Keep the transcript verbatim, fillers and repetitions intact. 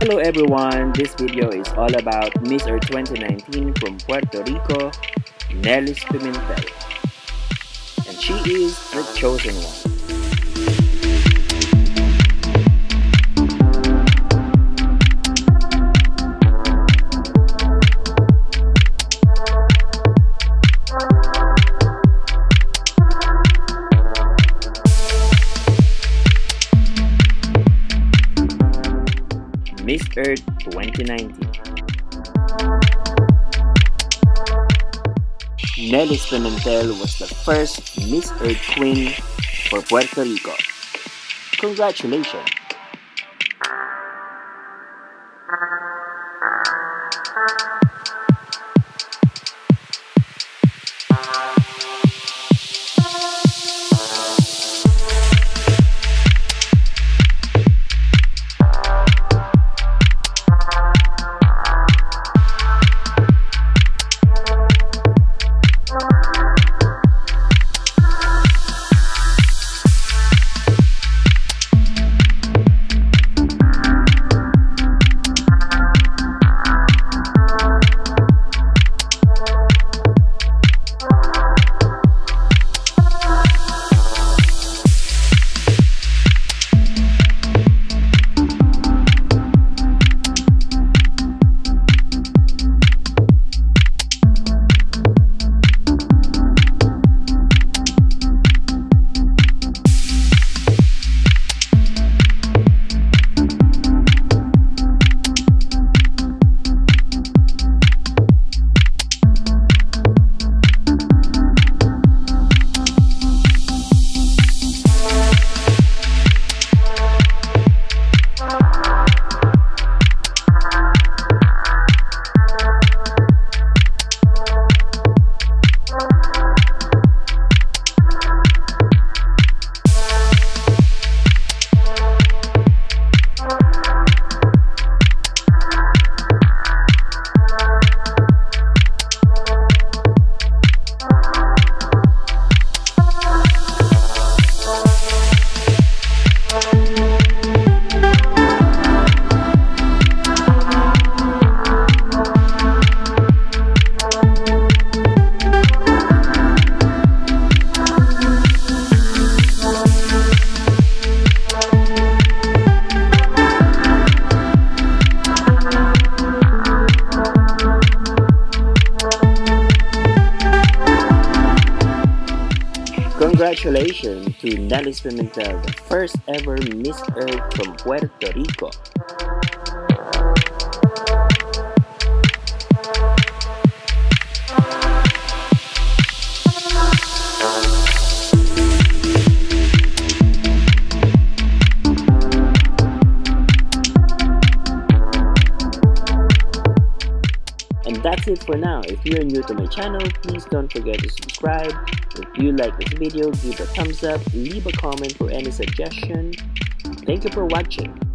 Hello everyone, this video is all about Miss Earth twenty nineteen from Puerto Rico, Nellys Pimentel. And she is the chosen one. Miss Earth twenty nineteen. Nellys Pimentel was the first Miss Earth Queen for Puerto Rico. Congratulations! Congratulations to Nellys Pimentel, the first ever Miss Earth from Puerto Rico. And that's it for now. If you're new to my channel, please don't forget to subscribe. If you like this video, give a thumbs up, leave a comment for any suggestion. Thank you for watching.